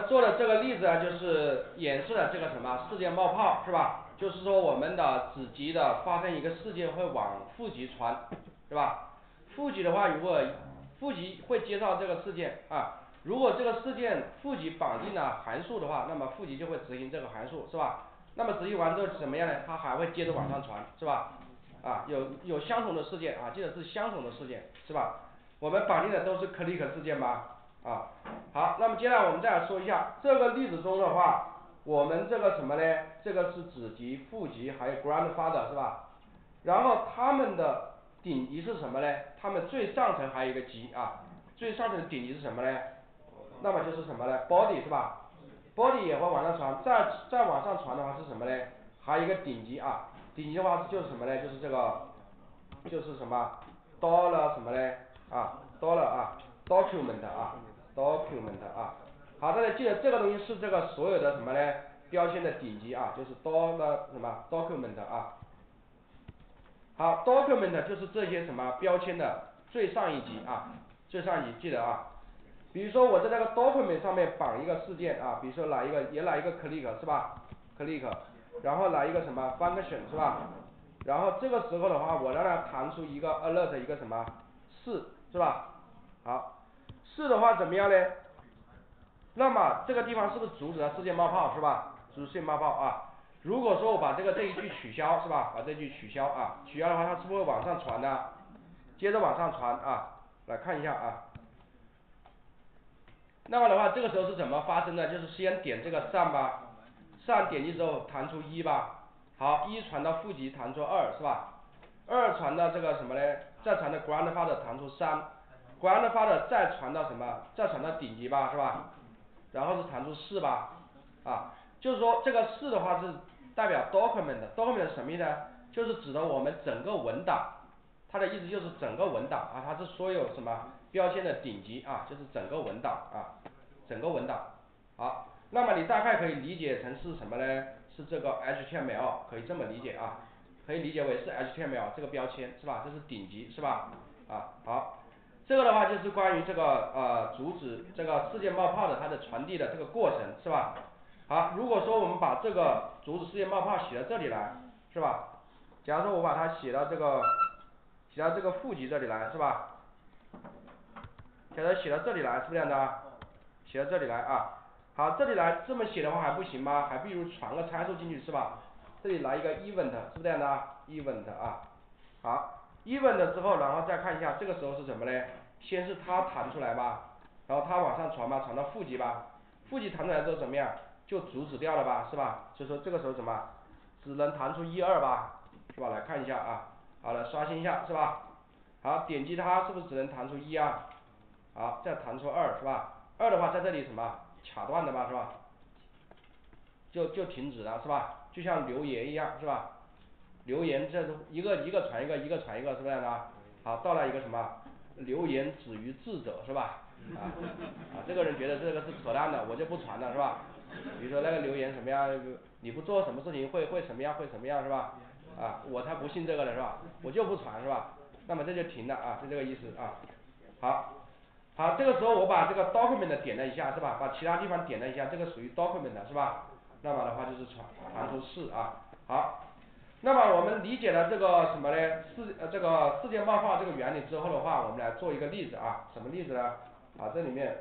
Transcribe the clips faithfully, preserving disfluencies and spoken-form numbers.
们做的这个例子啊，就是演示了这个什么事件冒泡是吧？就是说我们的子集的发生一个事件会往父集传，是吧？父集的话，如果父集会接到这个事件啊，如果这个事件父集绑定了函数的话，那么父集就会执行这个函数，是吧？那么执行完之后怎么样呢？它还会接着往上传，是吧？啊，有有相同的事件啊，记得是相同的事件，是吧？我们绑定的都是 click 事件吧？啊，好，那么接下来我们再来说一下这个例子中的话，我们这个什么呢？这个是子集、父集还有 grandfather 是吧？然后它们的顶级是什么呢？它们最上层还有一个集啊，最上层的顶级是什么呢？那么就是什么呢 ？body 是吧 ？body 也会往上传，再再往上传的话是什么呢？还有一个顶级啊，顶级的话就是什么呢？就是这个，就是什么 dollar 什么呢？啊 dollar 啊 document 啊 document 啊。好，大家记得这个东西是这个所有的什么呢？标签的顶级啊，就是 dollar 什么 document 啊。好 ，document 就是这些什么标签的最上一级啊，最上一级记得啊。比如说我在这个 document 上面绑一个事件啊，比如说来一个也来一个 click 是吧 ？click，然后来一个什么 function 是吧？然后这个时候的话，我让它弹出一个 alert 一个什么四是吧？好，四的话怎么样呢？那么这个地方是不是阻止了事件冒泡是吧？阻止事件冒泡啊。如果说我把这个这一句取消是吧？把这句取消啊，取消的话它是不是会往上传呢？接着往上传啊，来看一下啊。那么的话，这个时候是怎么发生的？就是先点这个上吧，上点击之后弹出一吧，好，一传到负极弹出二是吧？二传到这个什么呢？再传到 grandfather 弹出三 ，grandfather 再传到什么？再传到顶级吧是吧？然后是弹出四吧，啊，就是说这个四的话是代表 document，document 是什么意思呢？就是指的我们整个文档，它的意思就是整个文档啊，它是所有什么标签的顶级啊，就是整个文档啊，整个文档。好，那么你大概可以理解成是什么呢？是这个 H T M L， 可以这么理解啊，可以理解为是 H T M L 这个标签是吧？这是顶级是吧？啊，好。这个的话就是关于这个呃阻止这个事件冒泡的它的传递的这个过程是吧？好，如果说我们把这个阻止事件冒泡写到这里来是吧？假如说我把它写到这个写到这个负极这里来是吧？写到写到这里来是不是这样的啊？写到这里来啊，好，这里来这么写的话还不行吗？还不如传个参数进去是吧？这里来一个 event 是不是这样的啊 ？event 啊，好。event 之后，然后再看一下这个时候是什么呢？先是它弹出来吧，然后它往上传吧，传到负极吧，负极弹出来之后怎么样？就阻止掉了吧，是吧？所以说这个时候怎么？只能弹出一二吧，是吧？来看一下啊，好了，刷新一下是吧？好，点击它是不是只能弹出一啊？好，再弹出二是吧？二的话在这里什么？卡断的吧是吧？就就停止了是吧？就像留言一样是吧？留言这是一个一个传一个，一个传一个，是不是这样的？好，到了一个什么？留言止于智者是吧？啊啊，这个人觉得这个是扯淡的，我就不传了是吧？比如说那个留言什么样，你不做什么事情会会什么样会什么样是吧？啊，我才不信这个的是吧？我就不传是吧？那么这就停了啊，是这个意思啊。好，好，这个时候我把这个 document 点了一下是吧？把其他地方点了一下，这个属于 document 是吧？那么的话就是传传出四啊。好。那么我们理解了这个什么呢？事呃这个事件冒泡这个原理之后的话，我们来做一个例子啊，什么例子呢？啊，这里面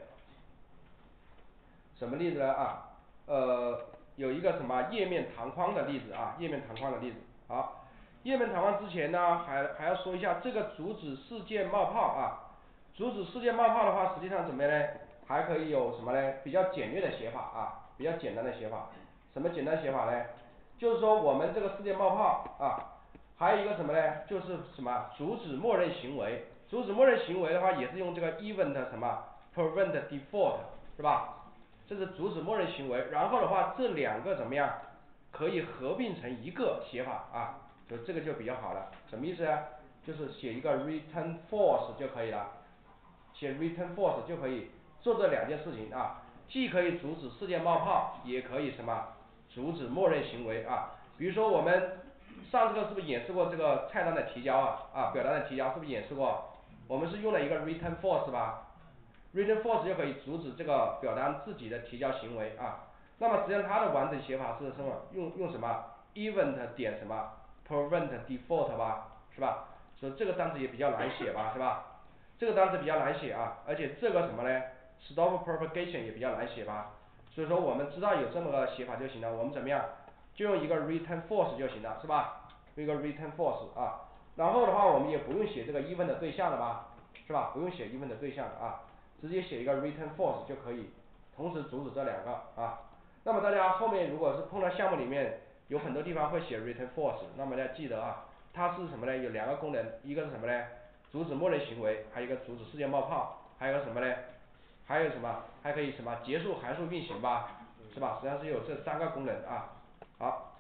什么例子呢？啊，呃，有一个什么页面弹框的例子啊，页面弹框的例子。好，页面弹框之前呢，还还要说一下这个阻止事件冒泡啊，阻止事件冒泡的话，实际上怎么样呢？还可以有什么呢？比较简略的写法啊，比较简单的写法。什么简单写法呢？就是说我们这个事件冒泡啊，还有一个什么呢？就是什么阻止默认行为，阻止默认行为的话也是用这个 event 什么 prevent default 是吧？这是阻止默认行为，然后的话这两个怎么样？可以合并成一个写法啊，就这个就比较好了。什么意思呢？就是写一个 return false 就可以了，写 return false 就可以做这两件事情啊，既可以阻止事件冒泡，也可以什么？阻止默认行为啊，比如说我们上次课是不是演示过这个菜单的提交啊？啊，表单的提交是不是演示过？我们是用了一个 return false 吧？ return false 就可以阻止这个表单自己的提交行为啊。那么实际上它的完整写法是什么？用用什么 event 点什么 prevent default 吧，是吧？所以这个单词也比较难写吧，是吧？这个单词比较难写啊，而且这个什么呢 ？stop propagation 也比较难写吧。所以说我们知道有这么个写法就行了，我们怎么样？就用一个 return false 就行了，是吧？用一个 return false 啊。然后的话我们也不用写这个 event 的对象了吧，是吧？不用写 event 的对象了啊，直接写一个 return false 就可以，同时阻止这两个啊。那么大家后面如果是碰到项目里面有很多地方会写 return false， 那么要记得啊，它是什么呢？有两个功能，一个是什么呢？阻止默认行为，还有一个阻止事件冒泡，还有个什么呢？还有什么？还可以什么结束函数运行吧，是吧？实际上是有这三个功能啊。好，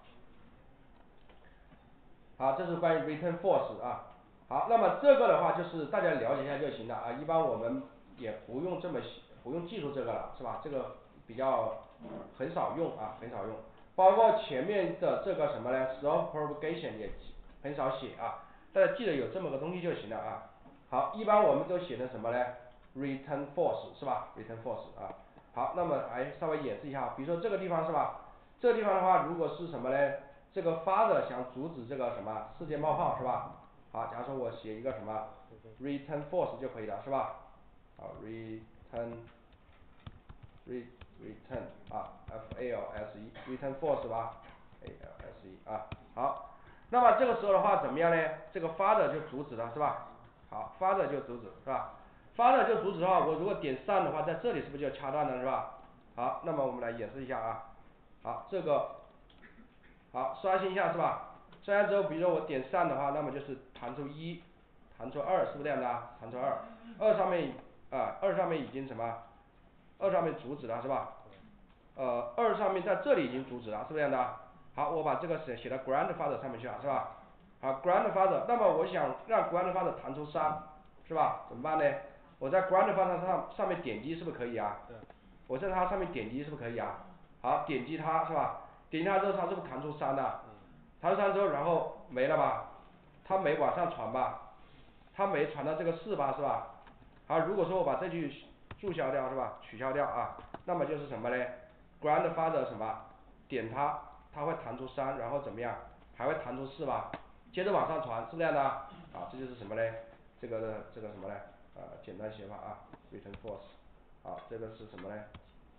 好，这是关于 return false 啊。好，那么这个的话就是大家了解一下就行了啊，一般我们也不用这么不用记住这个了，是吧？这个比较很少用啊，很少用。包括前面的这个什么呢 ，stop propagation 也很少写啊，大家记得有这么个东西就行了啊。好，一般我们都写成什么呢 ？return false 是吧 ？return false 啊。好，那么来稍微演示一下，比如说这个地方是吧？这个地方的话，如果是什么呢？这个发的想阻止这个什么事件冒泡是吧？好，假如说我写一个什么 return false 就可以了是吧？好 return re return 啊 F A L S E return false 吧 A L S E 啊。好，那么这个时候的话怎么样呢？这个发的就阻止了是吧？好，发的就阻止是吧？发的就阻止的话，我如果点上的话，在这里是不是就掐断了是吧？好，那么我们来演示一下啊。好，这个好刷新一下是吧？刷新之后，比如说我点上的话，那么就是弹出一，弹出二，是不是这样的啊？弹出二，二上面啊，二上面已经什么？二上面阻止了是吧？呃，二上面在这里已经阻止了，是不是这样的？好，我把这个写写到 grandfather 上面去了，是吧？好 grandfather， 那么我想让 grandfather 弹出三，是吧？怎么办呢？我在 grandfather 上上面点击是不是可以啊？我在它上面点击是不是可以啊？好，点击它是吧？点击它之后它是不是弹出三了？弹出三之后然后没了吧？它没往上传吧？它没传到这个四吧是吧？好，如果说我把这句注销掉是吧？取消掉啊，那么就是什么呢 ？grandfather 什么？点它，它会弹出三，然后怎么样？还会弹出四吧？接着往上传，是这样的啊，这就是什么呢？这个的这个什么呢？呃，简单写法啊 ，return false。好，这个是什么呢？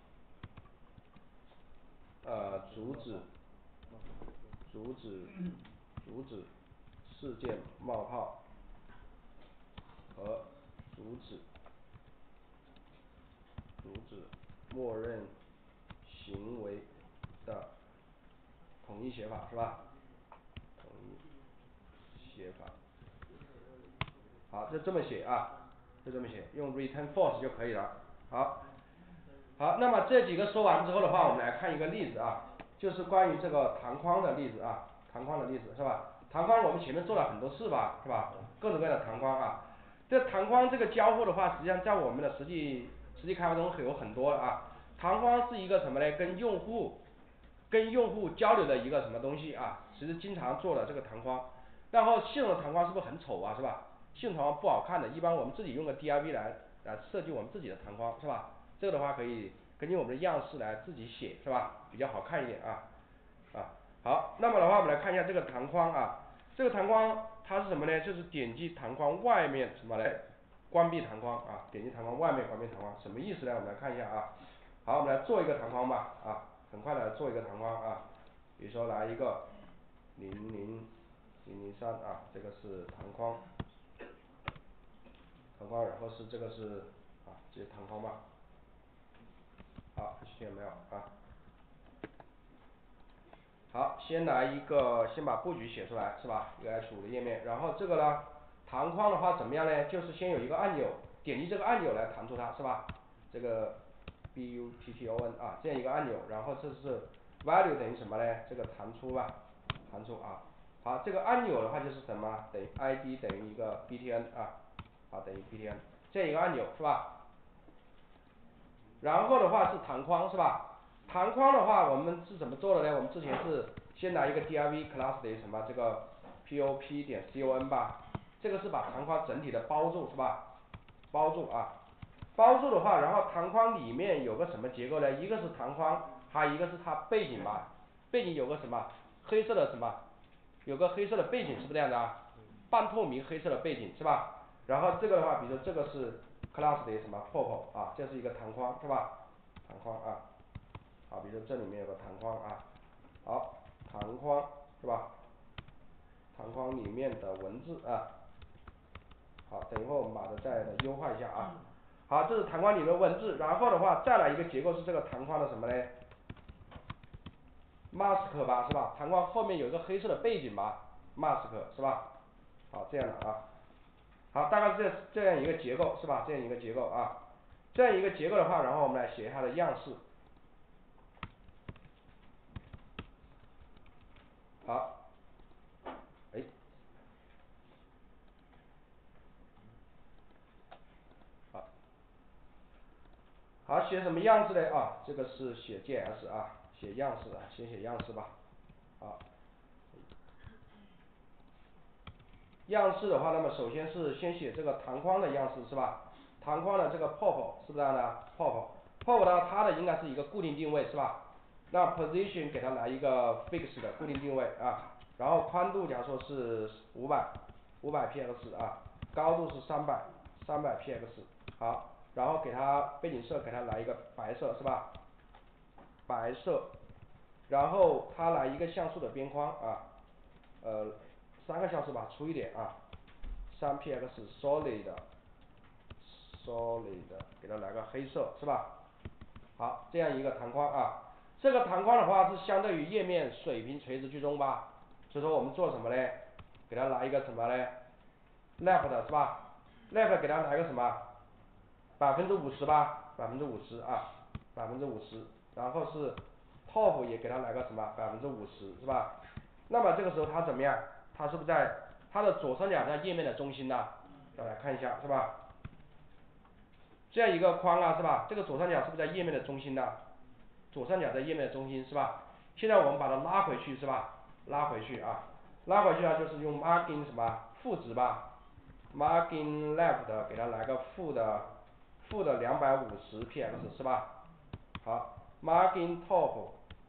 呃，阻止，阻止，阻止事件冒泡和阻止，阻止默认行为的统一写法是吧？统一写法。好，就这么写啊，就这么写，用 return false 就可以了。好，好，那么这几个说完之后的话，我们来看一个例子啊，就是关于这个弹框的例子啊，弹框的例子是吧？弹框我们前面做了很多次吧，是吧？各种各样的弹框啊，这弹框这个交互的话，实际上在我们的实际实际开发中有很多啊。弹框是一个什么呢？跟用户跟用户交流的一个什么东西啊？其实经常做的这个弹框，然后系统的弹框是不是很丑啊？是吧？系统弹框不好看的，一般我们自己用个 D I V 来来设计我们自己的弹框是吧？这个的话可以根据我们的样式来自己写是吧？比较好看一点啊啊。好，那么的话我们来看一下这个弹框啊，这个弹框它是什么呢？就是点击弹框外面什么嘞？关闭弹框啊，点击弹框外面关闭弹框，什么意思呢？我们来看一下啊。好，我们来做一个弹框吧啊，很快的做一个弹框啊，比如说来一个零零零零三啊，这个是弹框，弹框，然后是这个是啊，直接弹框吧。好 H T M L 啊。好，先来一个，先把布局写出来是吧？一个 H 五 的页面，然后这个呢，弹框的话怎么样呢？就是先有一个按钮，点击这个按钮来弹出它是吧？这个 B U T T O N 啊，这样一个按钮，然后这是 value 等于什么呢？这个弹出吧，弹出啊。好，这个按钮的话就是什么？等于 I D 等于一个 B T N 啊，好等于 B T N 这样一个按钮是吧？然后的话是弹框是吧？弹框的话我们是怎么做的呢？我们之前是先来一个 div class 等于什么？这个 pop 点 con 吧，这个是把弹框整体的包住是吧？包住啊。 包住的话，然后弹框里面有个什么结构呢？一个是弹框，还有一个是它背景吧，背景有个什么黑色的什么，有个黑色的背景，是不是这样的啊？半透明黑色的背景是吧？然后这个的话，比如说这个是 class 的什么 pop 啊，这是一个弹框是吧？弹框啊，好，比如说这里面有个弹框啊，好，弹框是吧？弹框里面的文字啊，好，等一会儿我们把它再优化一下啊。好，这是弹框里面的文字，然后的话再来一个结构是这个弹框的什么呢 ？mask 吧，是吧？弹框后面有一个黑色的背景吧 ，mask 是吧？好，这样的啊。好，大概是这这样一个结构是吧？这样一个结构啊，这样一个结构的话，然后我们来写它的样式。好，哎，好，好，写什么样式呢？啊，这个是写 J S 啊，写样式的，先写样式吧。好，样式的话，那么首先是先写这个弹框的样式是吧？弹框的这个 pop 是不是这样的 ？pop pop 呢，它的应该是一个固定定位是吧？那 position 给它来一个 fix 的固定定位啊，然后宽度假如说是五百，五百 px 啊，高度是三百，三百 px， 好，然后给它背景色给它来一个白色是吧？白色，然后它来一个像素的边框啊，呃，三个像素吧，粗一点啊，三 px solid solid 给它来个黑色是吧？好，这样一个弹框啊，这个弹框的话是相对于页面水平垂直居中吧，所以说我们做什么呢？给它来一个什么呢 ？left 是吧 ？left 给它来个什么？百分之五十吧，百分之五十啊，百分之五十，然后是 top 也给它来个什么？百分之五十是吧？那么这个时候它怎么样？它是不是在它的左上角在页面的中心呢？再来看一下是吧？这样一个框啊是吧？这个左上角是不是在页面的中心呢？左上角在页面的中心是吧？现在我们把它拉回去是吧？拉回去啊，拉回去呢就是用 margin 什么负值吧 ，margin left 给它来个负的负的两百五十 px 是吧？好 ，margin top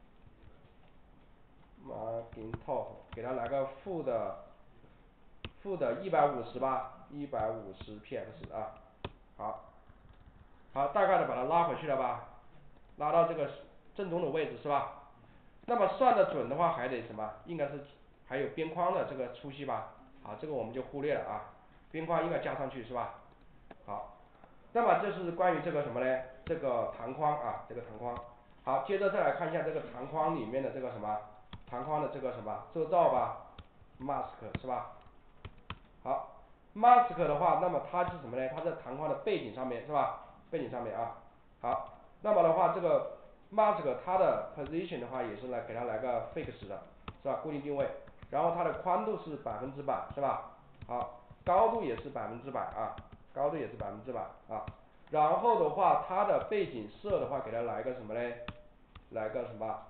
margin top 给它来个负的负的一百五十吧，一百五十 px 啊，好，好，大概的把它拉回去了吧？拉到这个正中的位置是吧？那么算得准的话还得什么？应该是还有边框的这个粗细吧？好，这个我们就忽略了啊，边框应该加上去是吧？好，那么这是关于这个什么呢？这个弹框啊，这个弹框。好，接着再来看一下这个弹框里面的这个什么？弹框的这个什么遮罩吧 ？mask 是吧？好 ，mask 的话，那么它是什么呢？它在弹框的背景上面是吧？背景上面啊。好，那么的话这个 mask 它的 position 的话也是来给它来个 fix 的，是吧？固定定位。然后它的宽度是百分之百，是吧？好，高度也是百分之百啊，高度也是百分之百啊。然后的话，它的背景色的话，给它来个什么呢？来个什么？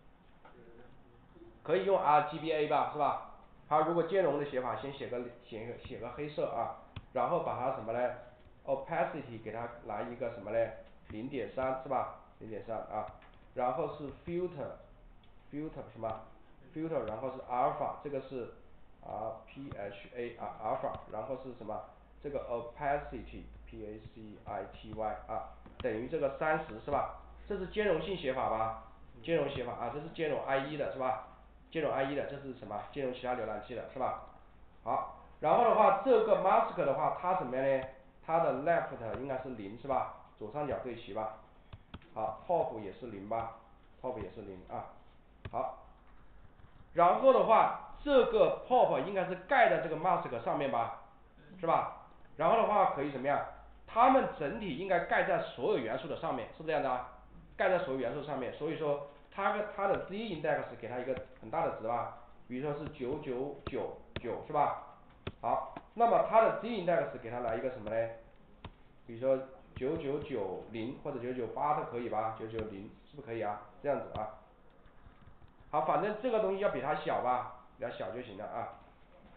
可以用 R G B A 吧，是吧？它如果兼容的写法，先写个写个写个黑色啊，然后把它什么呢 ？opacity 给它来一个什么呢？零点三是吧？零点三啊，然后是 filter filter 什么 filter， 然后是 alpha， 这个是 R P H A 啊 alpha， 然后是什么？这个 opacity P A C I T Y 啊，等于这个三十是吧？这是兼容性写法吧？兼容写法啊，这是兼容 I E 的是吧？兼容 I E 的，这是什么？兼容其他浏览器的是吧？好，然后的话，这个 mask 的话，它怎么样呢？它的 left 应该是零是吧？左上角对齐吧？好 ，top 也是零吧 ？top 也是零啊。好，然后的话，这个 pop 应该是盖在这个 mask 上面吧？是吧？然后的话可以怎么样？它们整体应该盖在所有元素的上面，是不是这样的啊？盖在所有元素上面，所以说它跟它的 z index 给它一个很大的值吧，比如说是九九九九是吧？好，那么它的 z index 给它来一个什么呢？比如说九九九零或者九九八都可以吧，九九零是不是可以啊？这样子啊。好，反正这个东西要比它小吧，比它小就行了啊。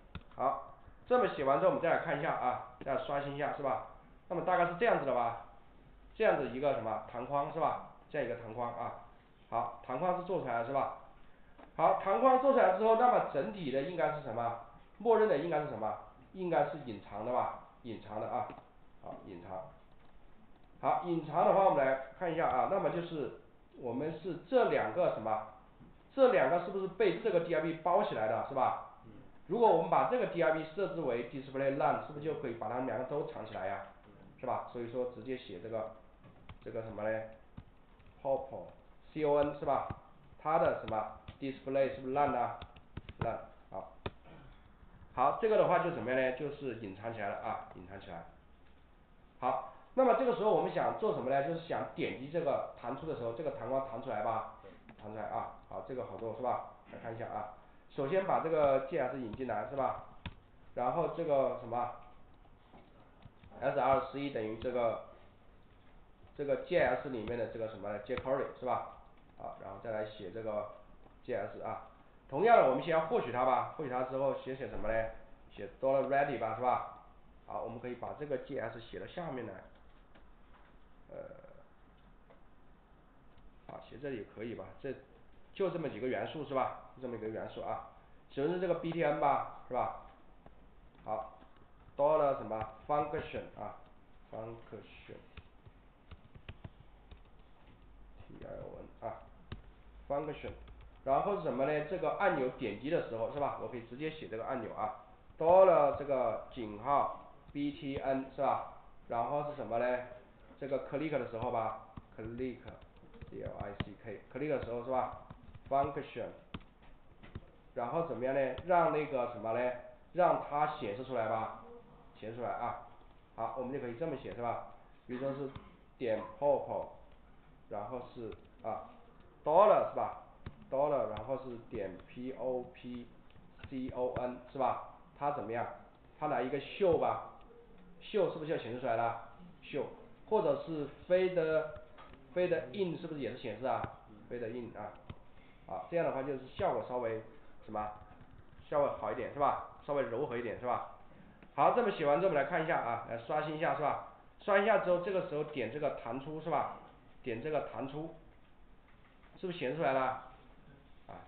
好，这么写完之后，我们再来看一下啊，再来刷新一下是吧？那么大概是这样子的吧？ 这样子一个什么弹框是吧？这样一个弹框啊。好，弹框是做出来了是吧？好，弹框做出来之后，那么整体的应该是什么？默认的应该是什么？应该是隐藏的吧？隐藏的啊。好，隐藏。好，隐藏的话我们来看一下啊，那么就是我们是这两个什么？这两个是不是被这个 dir_b 包起来的是吧？如果我们把这个 dir_b 设置为 displayLang， 是不是就可以把它们两个都藏起来呀？是吧？所以说直接写这个这个什么呢 ？Popl con 是吧？它的什么 display 是不是 lang 啊 lang 好。好，这个的话就怎么样呢？就是隐藏起来了啊，隐藏起来。好，那么这个时候我们想做什么呢？就是想点击这个弹出的时候，这个弹框弹出来吧，弹出来啊。好，这个好做是吧？来看一下啊。首先把这个 J S 引进来是吧？然后这个什么 S R 十一等于这个这个 J S 里面的这个什么 jQuery 是吧？好，然后再来写这个 J S 啊。同样的，我们先要获取它吧，获取它之后写写什么呢？写 $ready 吧是吧？好，我们可以把这个 J S 写到下面来。呃，好，写这里也可以吧，这就这么几个元素是吧？就这么一个元素啊。首先是这个 btn 吧，是吧？好，dollar 什么 function 啊 ，function，t i o n 啊 ，function，然后是什么呢？这个按钮点击的时候是吧？我可以直接写这个按钮啊，dollar 这个井号 btn 是吧？然后是什么呢？这个 click 的时候吧 ，click，c l i c k，click 的时候是吧 ？function，然后怎么样呢？让那个什么呢？让它显示出来吧，显示出来啊。好，我们就可以这么写是吧？比如说是点 pop， 然后是啊 dollar 是吧 ？dollar 然后是点 pop con 是吧？它怎么样？它来一个 show 吧 ，show 是不是就显示出来了 ？show， 或者是 fade fade in 是不是也是显示啊 ？fade in 啊，好，这样的话就是效果稍微什么？效果好一点是吧？稍微柔和一点是吧？好，这么写完之后我们来看一下啊，来刷新一下是吧？刷新一下之后，这个时候点这个弹出是吧？点这个弹出，是不是显示出来了？啊，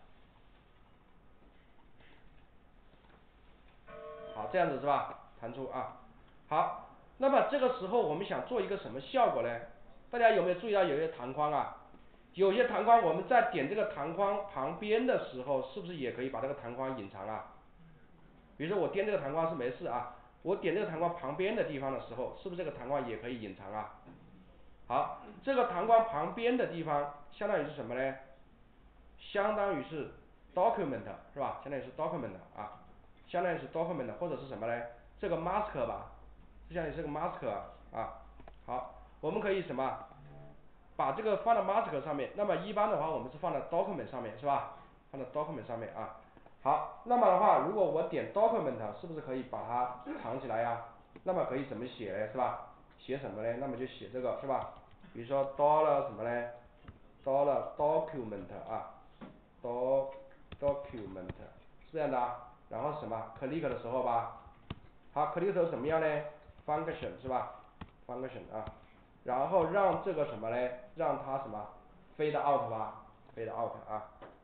好，这样子是吧？弹出啊，好，那么这个时候我们想做一个什么效果呢？大家有没有注意到有些弹框啊？有些弹框我们在点这个弹框旁边的时候，是不是也可以把这个弹框隐藏啊？比如说我点这个弹框是没事啊，我点这个弹框旁边的地方的时候，是不是这个弹框也可以隐藏啊？好，这个弹框旁边的地方相当于是什么呢？相当于是 document 是吧？相当于是 document 啊，相当于是 document 或者是什么呢？这个 mask 吧，相当于是个 mask 啊。好，我们可以什么？把这个放到 mask 上面，那么一般的话我们是放在 document 上面是吧？放在 document 上面啊。好，那么的话，如果我点 document 是不是可以把它藏起来呀？那么可以怎么写呢？是吧？写什么呢？那么就写这个是吧？比如说 dollar 什么呢 ？dollar document 啊 ，do document 是这样的啊。然后什么 click 的时候吧，好 click 的时候怎么样呢 ？function 是吧 ？function 啊，然后让这个什么呢？让它什么 fade out 吧 ，fade out 啊。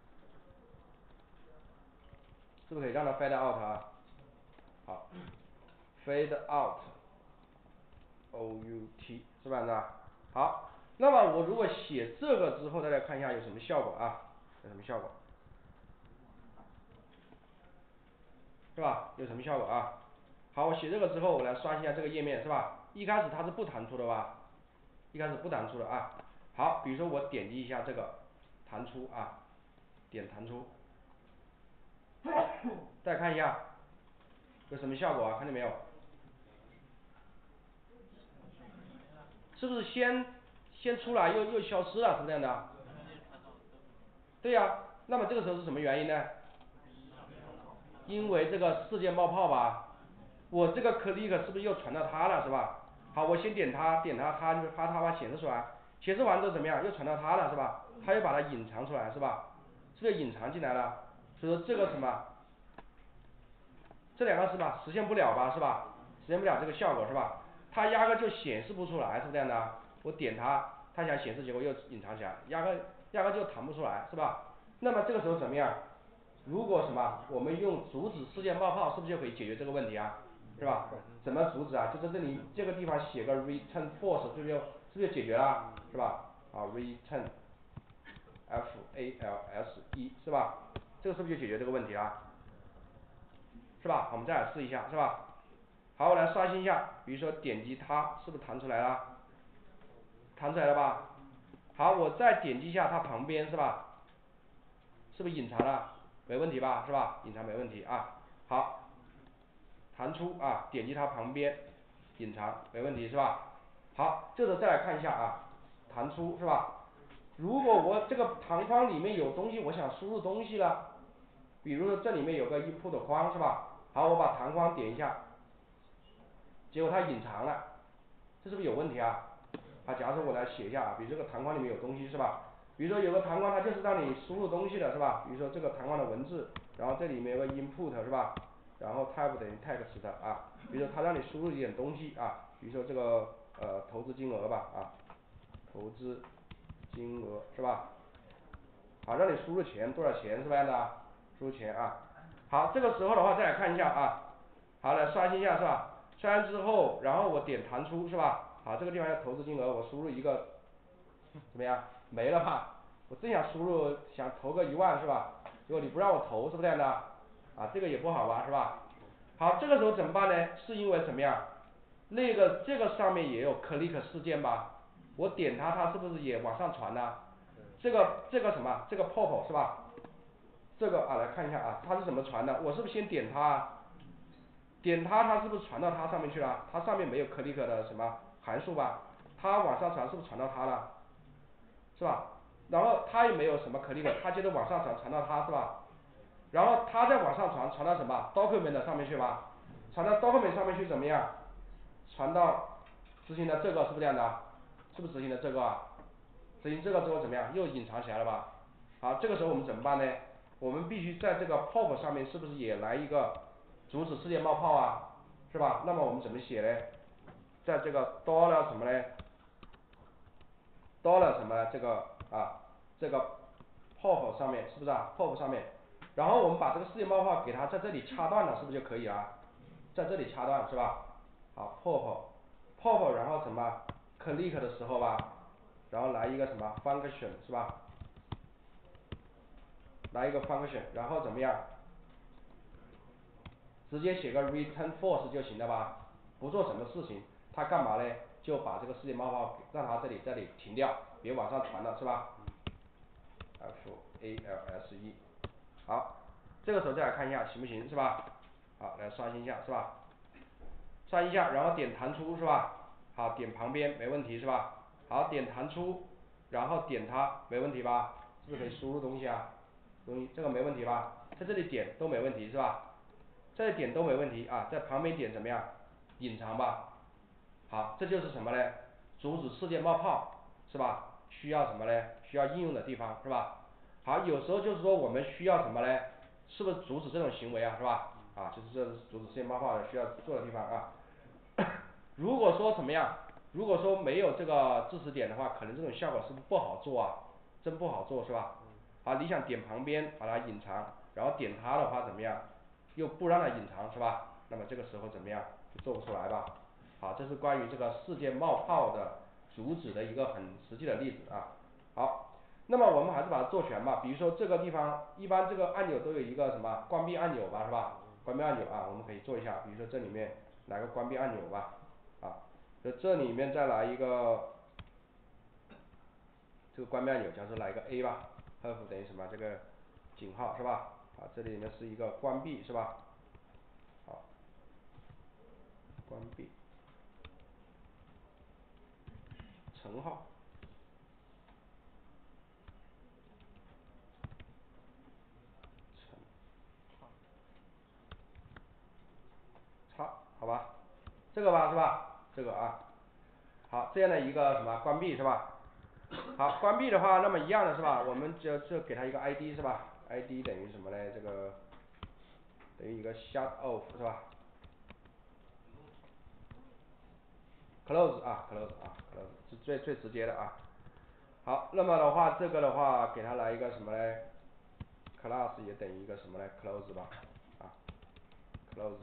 是不是可以让它 fade out 啊？好 ，fade out，O U T 是吧？那好，那么我如果写这个之后，大家看一下有什么效果啊？有什么效果？是吧？有什么效果啊？好，我写这个之后，我来刷新一下这个页面，是吧？一开始它是不弹出的吧？一开始不弹出的啊。好，比如说我点击一下这个弹出啊，点弹出，再看一下有什么效果啊？看见没有？是不是先先出来又又消失了，是这样的？对呀、啊，那么这个时候是什么原因呢？因为这个事件冒泡吧，我这个 click 是不是又传到它了，是吧？好，我先点它，点它，它就它它把显示出来，显示完之后怎么样？又传到它了，是吧？它又把它隐藏出来，是吧？是不是隐藏进来了？所以说这个什么，这两个是吧，实现不了吧，是吧？实现不了这个效果是吧？它压根就显示不出来，是这样的。 我点它，它想显示结果又隐藏起来，压根压根就弹不出来，是吧？那么这个时候怎么样？如果什么，我们用阻止事件冒泡，是不是就可以解决这个问题啊？是吧？怎么阻止啊？就在这里这个地方写个 return false，是不是就是不是就解决了？是吧？啊 return F A L S E 是吧？这个是不是就解决这个问题了？是吧？我们再来试一下，是吧？好，我来刷新一下，比如说点击它，是不是弹出来了？弹出来了吧？好，我再点击一下它旁边，是吧？是不是隐藏了？没问题吧？是吧？隐藏没问题啊。好，弹出啊，点击它旁边，隐藏没问题是吧？好，这时候再来看一下啊，弹出是吧？如果我这个弹框里面有东西，我想输入东西了，比如说这里面有个 input 框是吧？好，我把弹框点一下，结果它隐藏了，这是不是有问题啊？啊，假如说我来写一下啊，比如这个弹框里面有东西是吧？比如说有个弹框它就是让你输入东西的是吧？比如说这个弹框的文字，然后这里面有个 input 是吧？然后 type 等于 text 的啊，比如说它让你输入一点东西啊，比如说这个呃投资金额吧啊，投资金额是吧？好，让你输入钱多少钱是吧的？输入钱啊。好，这个时候的话再来看一下啊，好，来刷新一下是吧？刷新之后，然后我点弹出是吧？好，这个地方要投资金额，我输入一个怎么样？没了吧？我正想输入想投个一万是吧？结果你不让我投，是不是这样的？啊，这个也不好吧，是吧？好，这个时候怎么办呢？是因为怎么样？那个这个上面也有 click 事件吧？我点它，它是不是也往上传呢？这个这个什么？这个 pop 是吧？这个啊，来看一下啊，它是怎么传的？我是不是先点它啊？点它，它是不是传到它上面去了？它上面没有 click 的什么函数吧？它往上传是不是传到它了？是吧？然后它也没有什么 click，它接着往上传传到它是吧？然后它再往上传传到什么 document 上面去吧？传到 document 上面去怎么样？传到执行的这个是不是这样的？是不是执行的这个啊？执行这个之后怎么样？又隐藏起来了吧？好，这个时候我们怎么办呢？我们必须在这个 pop 上面是不是也来一个阻止事件冒泡啊？是吧？那么我们怎么写呢？在这个 dollar 什么呢 ？dollar 什么呢？这个啊，这个 pop 上面是不是啊 ？pop 上面，然后我们把这个事件冒泡给它在这里掐断了，是不是就可以了？在这里掐断是吧？好 pop pop 然后什么 click 的时候吧，然后来一个什么 function 是吧？来一个 function，然后怎么样？直接写个 return false 就行了吧？不做什么事情，它干嘛呢？就把这个事件冒泡让它这里这里停掉，别往上传了是吧 ？F A L S E， 好，这个时候再来看一下行不行是吧？好，来刷新一下是吧？刷新一下，然后点弹出是吧？好，点旁边没问题是吧？好，点弹出，然后点它没问题吧？是不是可以输入东西啊？东西这个没问题吧？在这里点都没问题是吧？这一点都没问题啊，在旁边点怎么样？隐藏吧。好，这就是什么呢？阻止事件冒泡，是吧？需要什么呢？需要应用的地方，是吧？好，有时候就是说我们需要什么呢？是不是阻止这种行为啊，是吧？啊，就是这是阻止事件冒泡的需要做的地方啊。如果说怎么样？如果说没有这个支持点的话，可能这种效果是不是不好做啊？真不好做是吧？好，你想点旁边把它隐藏，然后点它的话怎么样？又不让它隐藏是吧？那么这个时候怎么样？就做不出来吧？好，这是关于这个事件冒泡的阻止的一个很实际的例子啊。好，那么我们还是把它做全吧。比如说这个地方，一般这个按钮都有一个什么关闭按钮吧，是吧？关闭按钮啊，我们可以做一下。比如说这里面来个关闭按钮吧，啊，就这里面再来一个这个关闭按钮，假如说来一个 A 吧 ，F 等于什么？这个井号是吧？啊，这里面是一个关闭是吧？好，关闭。乘号，乘叉，好吧，这个吧是吧？这个啊，好，这样的一个什么关闭是吧？好，关闭的话，那么一样的是吧？我们就就给它一个 I D 是吧 ？I D 等于什么呢？这个等于一个 shut off 是吧？ close 啊 close 啊 close 是最最直接的啊。好，那么的话这个的话给它来一个什么呢 class 也等于一个什么呢 close 吧啊 close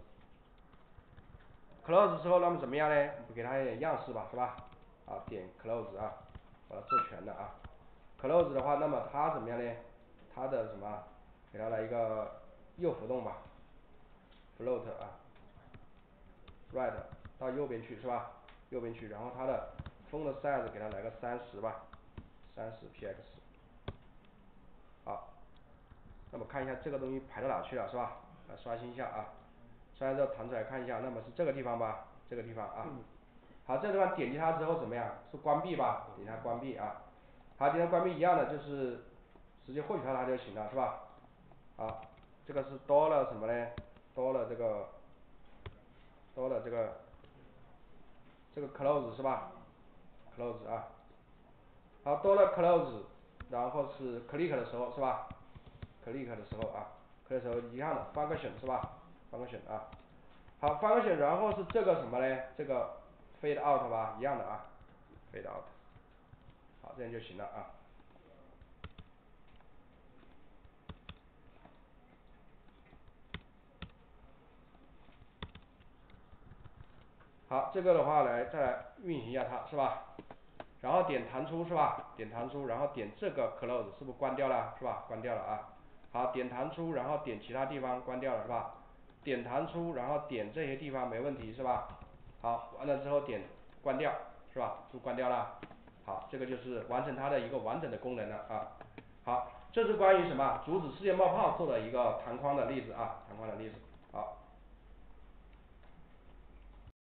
close 之后那么怎么样呢？给它一点样式吧是吧？啊点 close 啊，把它做全的啊。close 的话那么它怎么样呢？它的什么？给它来一个右浮动吧 float 啊 right 到右边去是吧？右边去，然后它的 font size 给它来个三十吧，三十 px。好，那么看一下这个东西排到哪去了是吧？来刷新一下啊，刷新之后弹出来看一下，那么是这个地方吧？这个地方啊。好，这地方点击它之后怎么样？是关闭吧？点击它关闭啊。好，点击关闭一样的，就是直接获取它它就行了是吧？好，这个是多了什么呢？多了这个多了这个这个 close 是吧 ？close 啊。好，多了 close， 然后是 click 的时候是吧 ？click 的时候啊 ，click 的时候一样的 function 是吧 ？function 啊。好 function 然后是这个什么呢？这个 fade out 吧，一样的啊 ，fade out。好，这样就行了啊。好，这个的话来再来运行一下它是吧？然后点弹出是吧？点弹出，然后点这个 close 是不是关掉了是吧？关掉了啊。好，点弹出，然后点其他地方关掉了是吧？点弹出，然后点这些地方没问题是吧？好，完了之后点关掉是吧？是不是关掉了？好，这个就是完成它的一个完整的功能了啊。好，这是关于什么？阻止事件冒泡做的一个弹框的例子啊，弹框的例子。